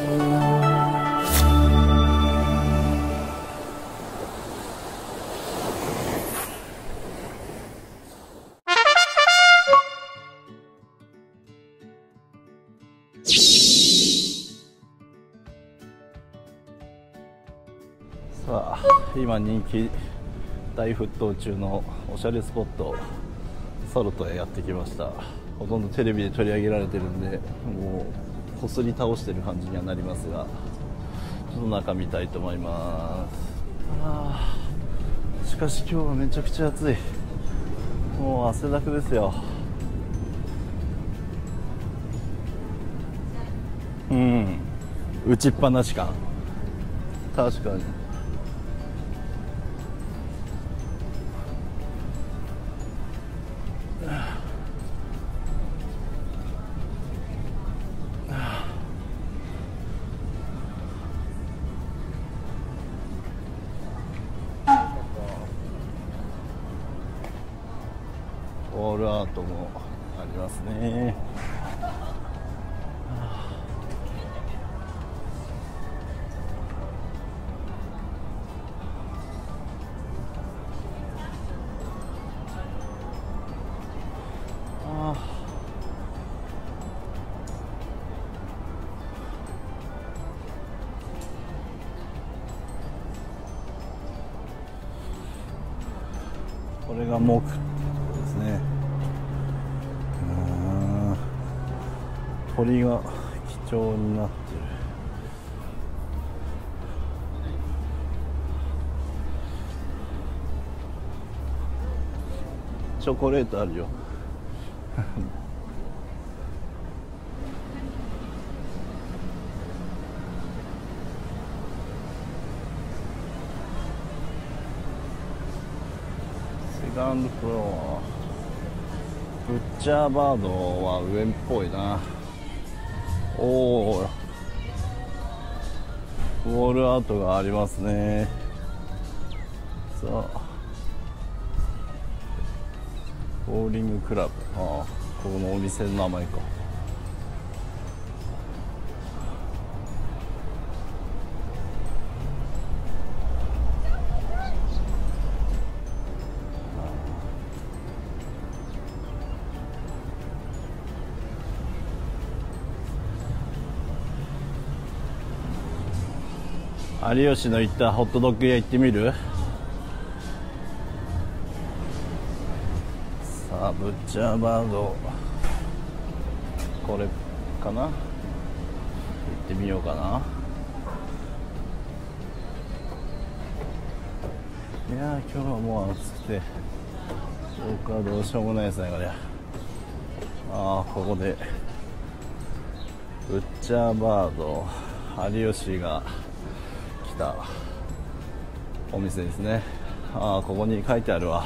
さあ、今人気大沸騰中のおしゃれスポットソルトへやってきました。ほとんどテレビで取り上げられてるんで、もうこすり倒してる感じにはなりますが、ちょっと中見たいと思います。しかし今日はめちゃくちゃ暑い。もう汗だくですよ。打ちっぱなし感、確かに。ウォールアートもありますね。これが木ですね。鳥が貴重になってる。チョコレートあるよ。セカンドフロア、ブッチャーバードは上っぽいな。おお、ウォールアートがありますね。さあ、ボーリングクラブ、このお店の名前か。有吉の行ったホットドッグ屋行ってみる？さあ、ブッチャーバード、これかな、行ってみようかな。いやー、今日はもう暑くて僕はどうしようもないですね、これ。ここでブッチャーバード、有吉が来たお店ですね。ここに書いてあるわ。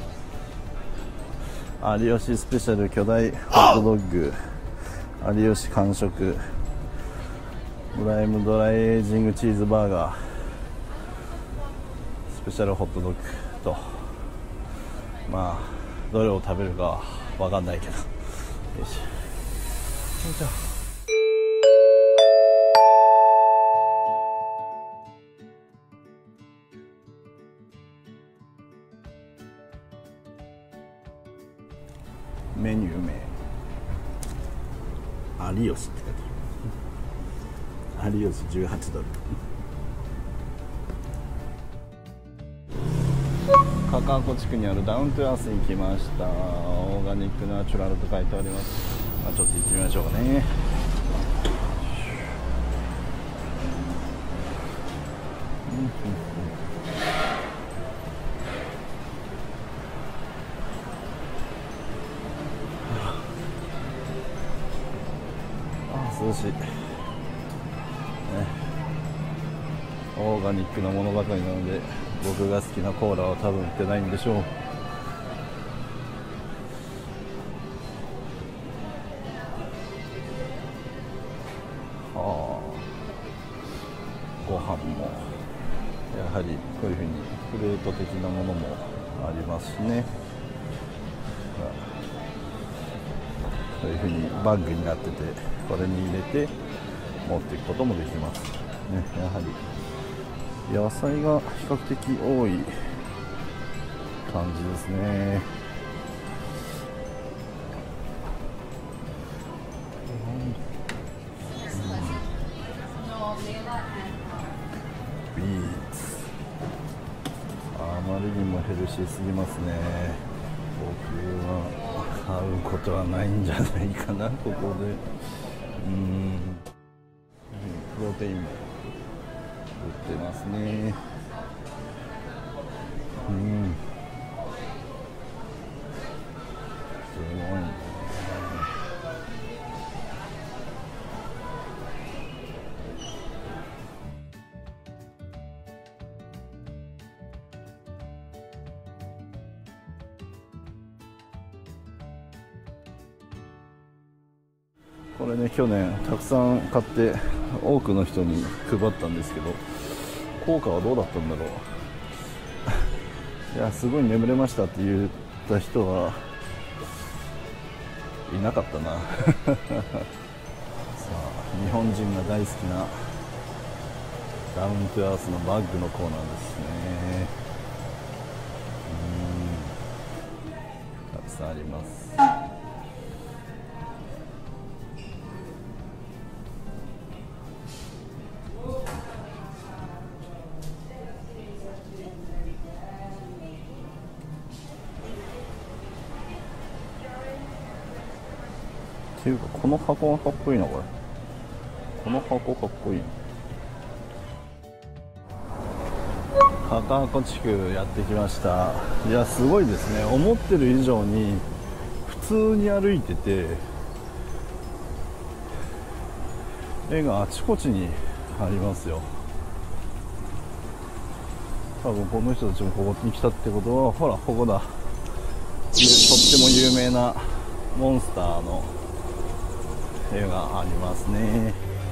有吉スペシャル巨大ホットドッグ、有吉完食プライムドライエイジングチーズバーガースペシャルホットドッグと、まあどれを食べるかわかんないけど、よいしょよいしょ。メニュー名有吉って書いてある。有吉18ドル。カカアコ地区にあるダウントゥアースに来ました。オーガニックナチュラルと書いてあります。ちょっと行ってみましょうかね。涼しい、ね、オーガニックなものばかりなので、僕が好きなコーラは多分売ってないんでしょう。ご飯もやはりこういうふうにフルート的なものもありますしね。こういうふうにバッグになってて、これに入れて持っていくこともできますね。やはり野菜が比較的多い感じですね。ビーツ、あまりにもヘルシーすぎますね。僕は買うことはないんじゃないかな、ここで。プロテインも売ってますね。すごいね。これね、去年たくさん買って多くの人に配ったんですけど、効果はどうだったんだろう。いや、すごい眠れましたって言った人はいなかったな。さあ、日本人が大好きなダウントゥアースのバッグのコーナーですね。たくさんあります。っていうか、この箱がかっこいいな。この箱かっこいい。高箱地区やってきました。いや、すごいですね。思ってる以上に普通に歩いてて、絵があちこちにありますよ。多分この人たちもここに来たってことは、ほら、ここだ。とっても有名なモンスターの絵がありますね。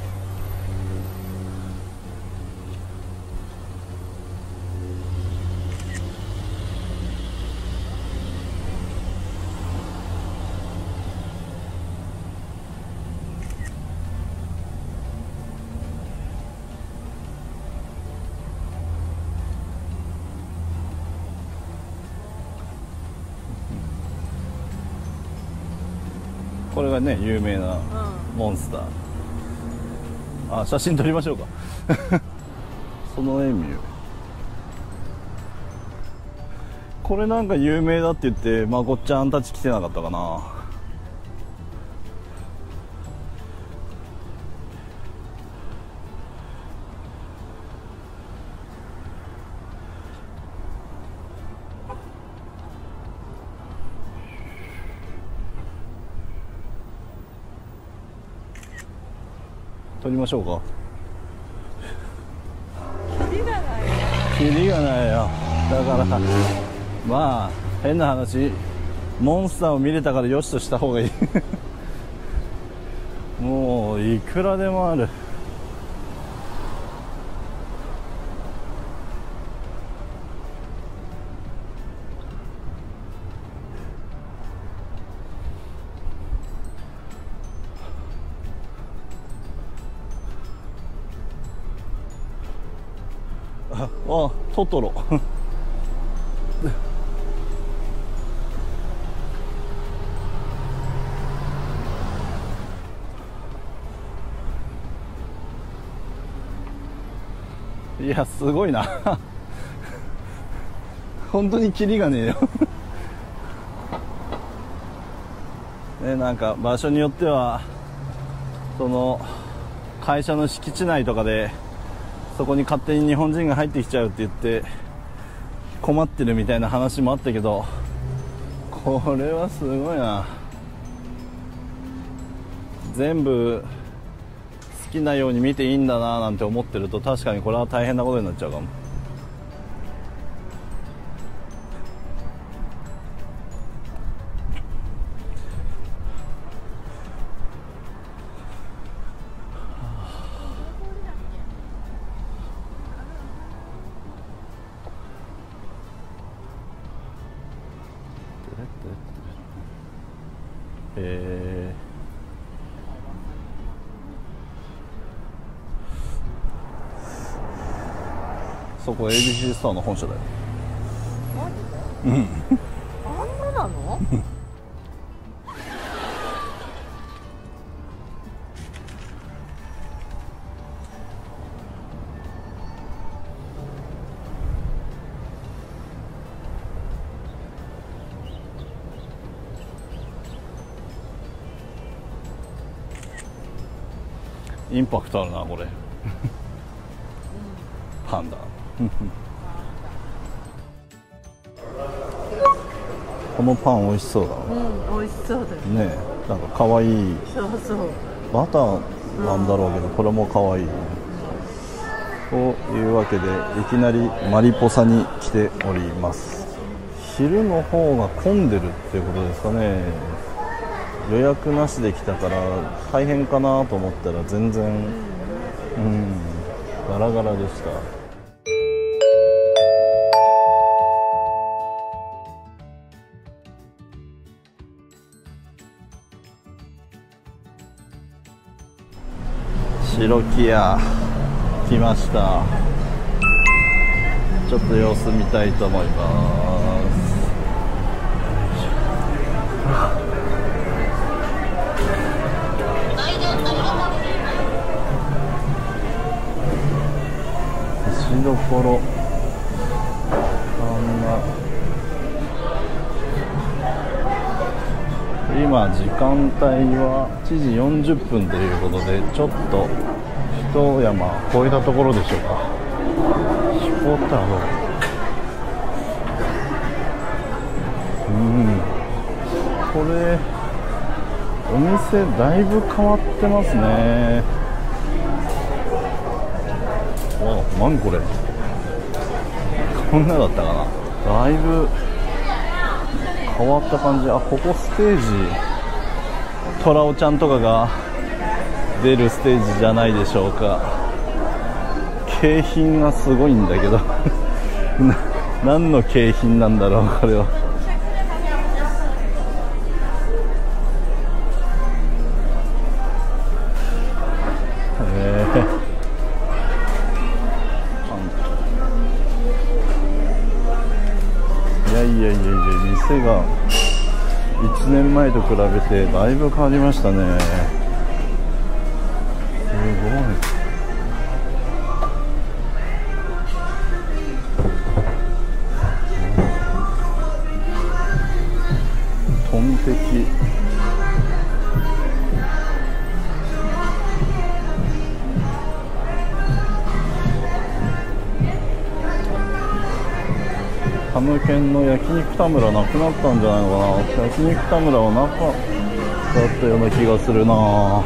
これがね、有名なモンスター。あ、写真撮りましょうか。そのエミュー、これなんか有名だって言ってまこっちゃんたち来てなかったかな。撮りましょうか。 キリがない。 キリがないよ。だからまあ変な話、モンスターを見れたからよしとした方がいい。もういくらでもある。あ、トトロ。いや、すごいな。本当にキリがねえよ。ね、なんか場所によってはその会社の敷地内とかでそこに勝手に日本人が入ってきちゃうって言って困ってるみたいな話もあったけど、これはすごいな。全部好きなように見ていいんだななんて思ってると、確かにこれは大変なことになっちゃうかも。 そこ ABC ストアの本社だよ。 マジで？ うんあんななの？ インパクトあるなこれ。パンダ。このパン美味しそうだな。 うん、美味しそうだよねえ、なんか可愛い。 そうそう。 バターなんだろうけど、これも可愛い。というわけでいきなりマリポサに来ております。昼の方が混んでるっていうことですかね。予約なしで来たから大変かなと思ったら全然、ガラガラでした。白木屋来ました。ちょっと様子見たいと思います。しどころ今時間帯は1時40分ということで、ちょっと一山越えたところでしょうか。彦太郎、これお店だいぶ変わってますね。何これ、こんなだったかな。だいぶ変わった感じ。あ、ここステージ、トラオちゃんとかが出るステージじゃないでしょうか。景品がすごいんだけど何の景品なんだろうこれは。いや店が1年前と比べてだいぶ変わりましたね。すごい。トンテキ、タムケンの焼肉田村なくなったんじゃないのかな。焼肉田村はなかったような気がするな。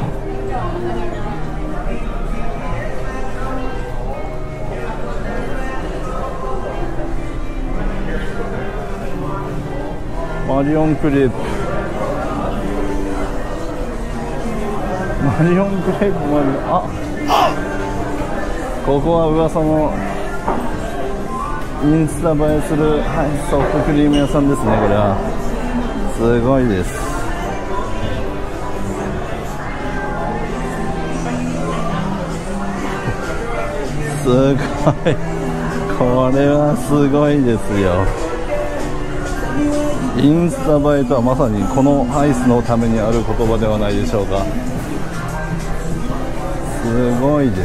マリオンクレープ、マリオンクレープもある。ここは噂のインスタ映えする、ソフトクリーム屋さんですね。これはすごいです。すごい、これはすごいですよ。インスタ映えとはまさにこのアイスのためにある言葉ではないでしょうか。すごいです。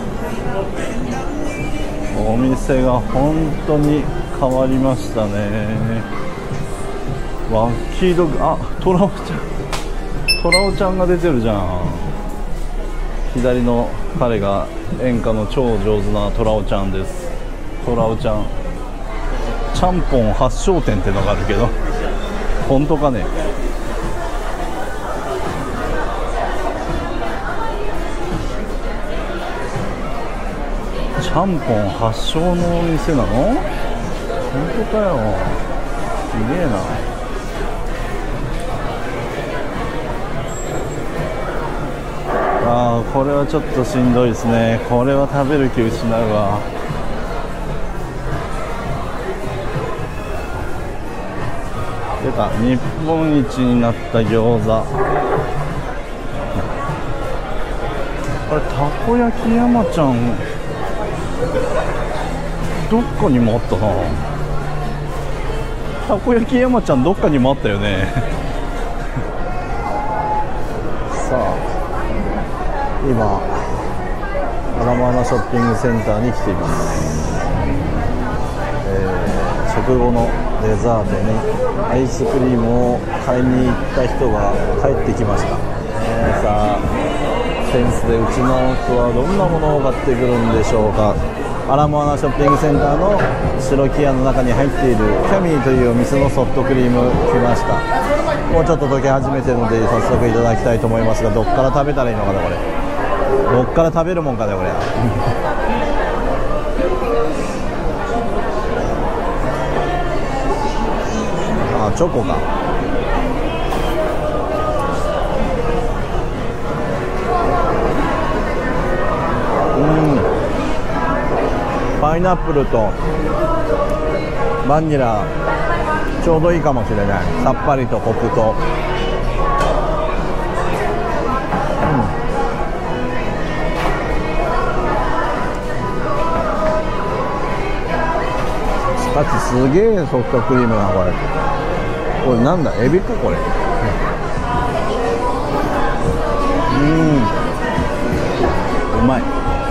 お店が本当に変わりましたね。ワッキードッグ、あ、トラオちゃん、トラオちゃんが出てるじゃん。左の彼が演歌の超上手なトラオちゃんです。トラオちゃん、ちゃんぽん発祥店ってのがあるけど本当かね。ちゃんぽん発祥のお店なの？本当かよ、すげえな。あー、これはちょっとしんどいですね。これは食べる気失うわ。出た、日本一になった餃子。これたこ焼き山ちゃん、 どっかにもあったな。たこ焼き山ちゃんどっかにもあったよねさあ今アラモアナショッピングセンターに来ています。食後のデザートにアイスクリームを買いに行った人が帰ってきました。さあセンスでうちの人はどんなものを買ってくるんでしょうか。アラモアナショッピングセンターの白木屋の中に入っているキャミーというお店のソフトクリーム来ました。もうちょっと溶け始めてるので早速いただきたいと思いますが、どっから食べたらいいのかなこれ。どっから食べるもんかねこれあ、チョコか。パイナップルとバニラちょうどいいかもしれない。さっぱりとコクと、しかしすげえソフトクリームなこれ。これなんだ、エビかこれ。うまい。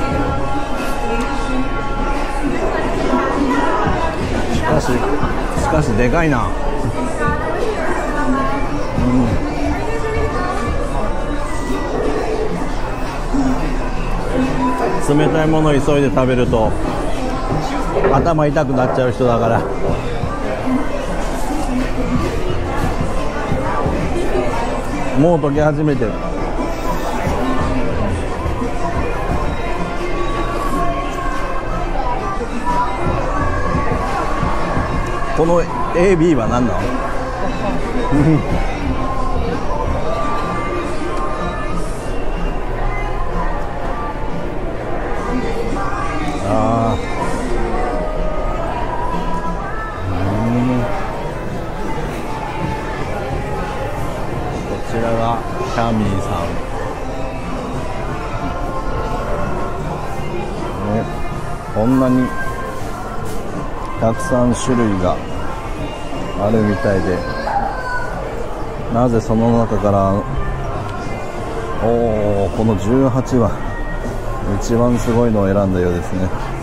しかしでかいな。冷たいものを急いで食べると頭痛くなっちゃう人だから、もう溶け始めてる。この AB は何なのあこちらがキャミーさん、こんなにたくさん種類があるみたいで、なぜその中からこの18は一番すごいのを選んだようですね。